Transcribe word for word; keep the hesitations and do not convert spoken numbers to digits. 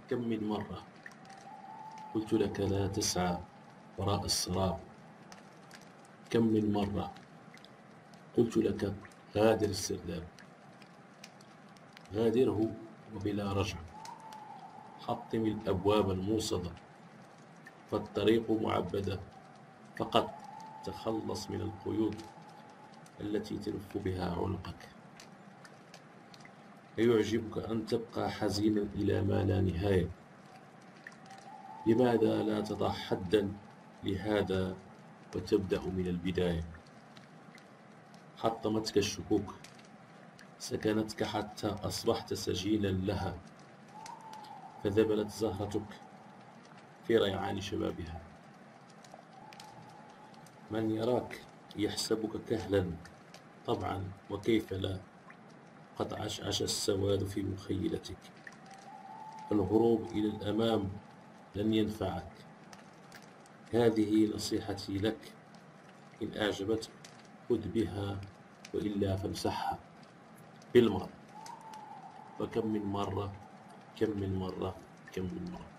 كم من مرة قلت لك لا تسعى وراء السراب. كم من مرة قلت لك غادر السرداب. غادره وبلا رجع، حطم الأبواب الموصدة، فالطريق معبدة. فقط تخلص من القيود التي تلف بها عنقك. أيعجبك أن تبقى حزينا إلى ما لا نهاية؟ لماذا لا تضع حدا لهذا وتبدأ من البداية؟ حطمتك الشكوك، سكنتك حتى أصبحت سجينا لها، فذبلت زهرتك في ريعان شبابها. من يراك يحسبك كهلا، طبعا وكيف لا، قد عشعش السواد في مخيلتك. الهروب إلى الأمام لن ينفعك. هذه نصيحتي لك، إن أعجبتك خذ بها، وإلا فامسحها بالمرة. وكم من مرة كم من مرة كم من مرة